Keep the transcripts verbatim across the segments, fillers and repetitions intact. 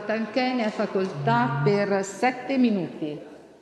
Santanchè ne ha facoltà per sette minuti.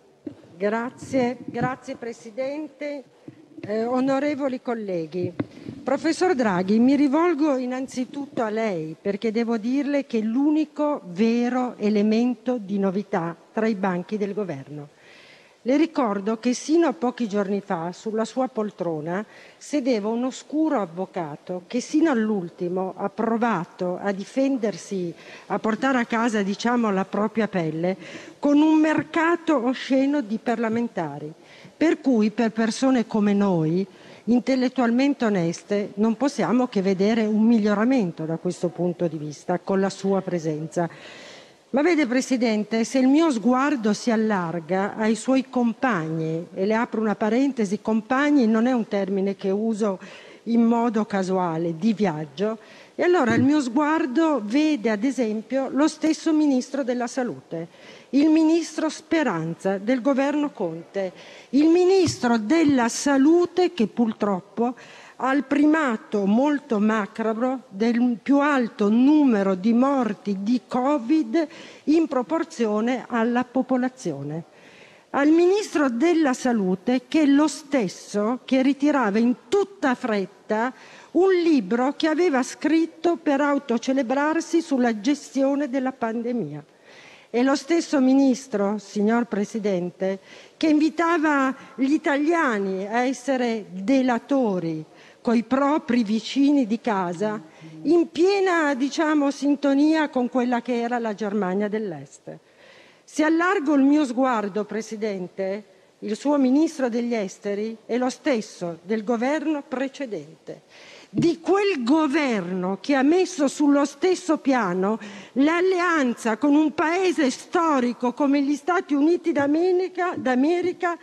Grazie, grazie Presidente. Eh, onorevoli colleghi, Professor Draghi, mi rivolgo innanzitutto a lei perché devo dirle che è l'unico vero elemento di novità tra i banchi del Governo. Le ricordo che sino a pochi giorni fa sulla sua poltrona sedeva un oscuro avvocato che sino all'ultimo ha provato a difendersi, a portare a casa, diciamo, la propria pelle con un mercato osceno di parlamentari. Per cui per persone come noi, intellettualmente oneste, non possiamo che vedere un miglioramento da questo punto di vista con la sua presenza. Ma vede Presidente, se il mio sguardo si allarga ai suoi compagni, e le apro una parentesi, compagni non è un termine che uso in modo casuale, di viaggio, e allora il mio sguardo vede ad esempio lo stesso Ministro della Salute, il Ministro Speranza del Governo Conte, il Ministro della Salute che purtroppo ha il primato molto macabro del più alto numero di morti di Covid in proporzione alla popolazione. Al Ministro della Salute che è lo stesso che ritirava in tutta fretta un libro che aveva scritto per autocelebrarsi sulla gestione della pandemia. È lo stesso Ministro, signor Presidente, che invitava gli italiani a essere delatori coi propri vicini di casa, in piena, diciamo, sintonia con quella che era la Germania dell'Est. Se allargo il mio sguardo, Presidente, il suo Ministro degli Esteri è lo stesso del governo precedente, di quel governo che ha messo sullo stesso piano l'alleanza con un paese storico come gli Stati Uniti d'America, d'America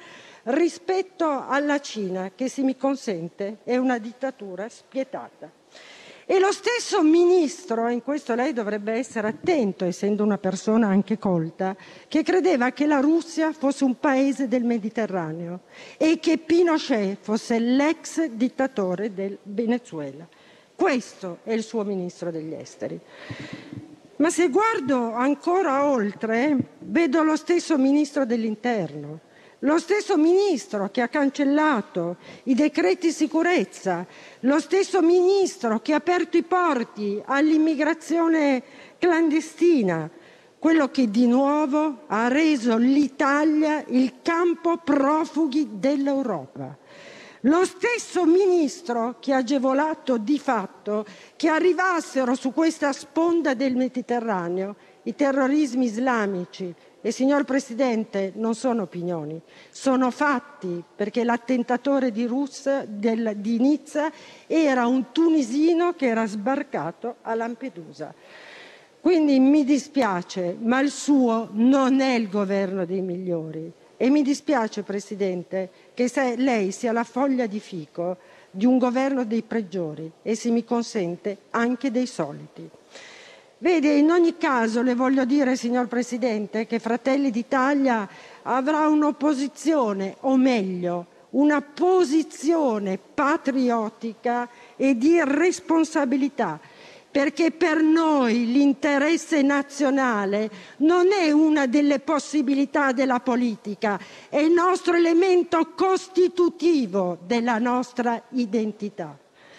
rispetto alla Cina, che, se mi consente, è una dittatura spietata. E lo stesso Ministro, in questo lei dovrebbe essere attento, essendo una persona anche colta, che credeva che la Russia fosse un paese del Mediterraneo e che Pinochet fosse l'ex dittatore del Venezuela. Questo è il suo Ministro degli Esteri. Ma se guardo ancora oltre, vedo lo stesso Ministro dell'Interno, lo stesso Ministro che ha cancellato i decreti sicurezza, lo stesso Ministro che ha aperto i porti all'immigrazione clandestina, quello che di nuovo ha reso l'Italia il campo profughi dell'Europa. Lo stesso Ministro che ha agevolato di fatto che arrivassero su questa sponda del Mediterraneo i terrorismi islamici. E, signor Presidente, non sono opinioni, sono fatti, perché l'attentatore di, Rus, del, di Nizza era un tunisino che era sbarcato a Lampedusa. Quindi mi dispiace, ma il suo non è il governo dei migliori. E mi dispiace, Presidente, che se lei sia la foglia di fico di un governo dei peggiori e, se mi consente, anche dei soliti. Vede, in ogni caso le voglio dire, signor Presidente, che Fratelli d'Italia avrà un'opposizione, o meglio, una posizione patriottica e di responsabilità, perché per noi l'interesse nazionale non è una delle possibilità della politica, è il nostro elemento costitutivo della nostra identità.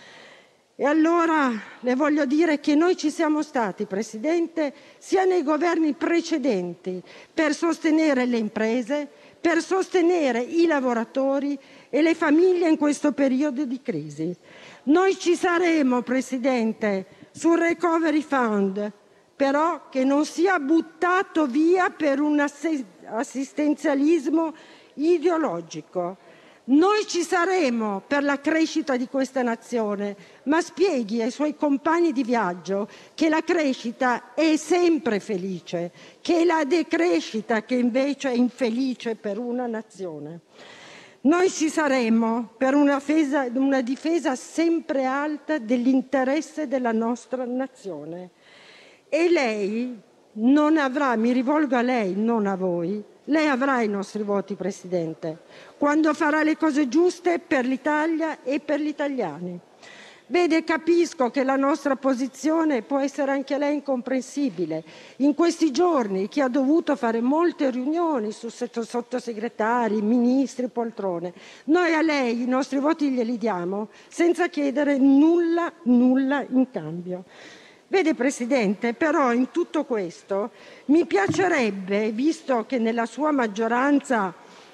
E allora le voglio dire che noi ci siamo stati, Presidente, sia nei governi precedenti per sostenere le imprese, per sostenere i lavoratori e le famiglie in questo periodo di crisi. Noi ci saremo, Presidente, sul Recovery Fund, però che non sia buttato via per un assistenzialismo ideologico. Noi ci saremo per la crescita di questa nazione, ma spieghi ai suoi compagni di viaggio che la crescita è sempre felice, che è la decrescita che invece è infelice per una nazione. Noi ci saremo per una difesa, una difesa sempre alta dell'interesse della nostra nazione. E lei non avrà, mi rivolgo a lei, non a voi, lei avrà i nostri voti, Presidente, quando farà le cose giuste per l'Italia e per gli italiani. Vede, capisco che la nostra posizione può essere anche a lei incomprensibile. In questi giorni chi ha dovuto fare molte riunioni su sottosegretari, ministri, poltrone, noi a lei i nostri voti glieli diamo senza chiedere nulla, nulla in cambio. Vede Presidente, però in tutto questo mi piacerebbe, visto che nella sua maggioranza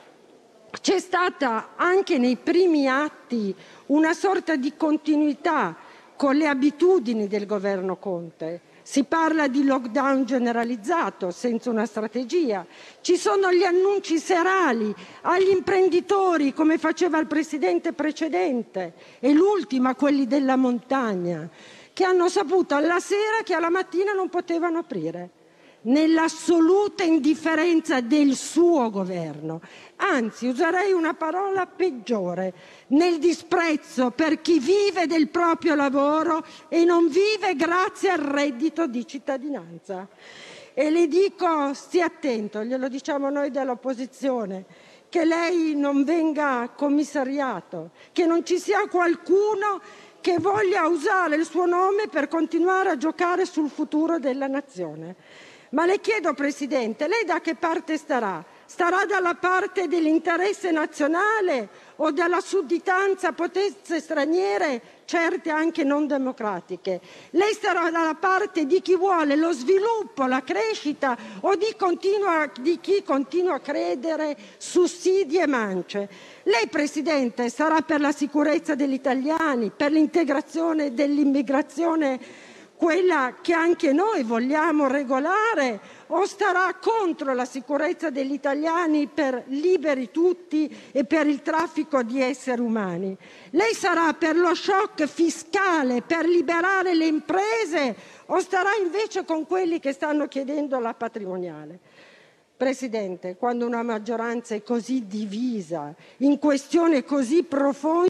c'è stata anche nei primi atti una sorta di continuità con le abitudini del governo Conte. Si parla di lockdown generalizzato senza una strategia. Ci sono gli annunci serali agli imprenditori come faceva il presidente precedente e l'ultima quelli della montagna, che hanno saputo alla sera che alla mattina non potevano aprire, nell'assoluta indifferenza del suo governo. Anzi, userei una parola peggiore, nel disprezzo per chi vive del proprio lavoro e non vive grazie al reddito di cittadinanza. E le dico, stia attento, glielo diciamo noi dell'opposizione, che lei non venga commissariato, che non ci sia qualcuno che voglia usare il suo nome per continuare a giocare sul futuro della nazione. Ma le chiedo, Presidente, lei da che parte starà? Starà dalla parte dell'interesse nazionale o dalla sudditanza a potenze straniere, certe anche non democratiche? Lei starà dalla parte di chi vuole lo sviluppo, la crescita o di, continua, di chi continua a credere sussidi e mance? Lei, Presidente, sarà per la sicurezza degli italiani, per l'integrazione dell'immigrazione, quella che anche noi vogliamo regolare, o starà contro la sicurezza degli italiani per liberi tutti e per il traffico di esseri umani? Lei sarà per lo shock fiscale, per liberare le imprese, o starà invece con quelli che stanno chiedendo la patrimoniale? Presidente, quando una maggioranza è così divisa, in questioni così profonde...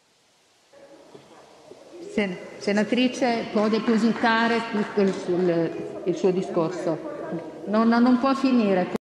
Senatrice, può depositare tutto il, sul, il suo discorso. Non, non può finire.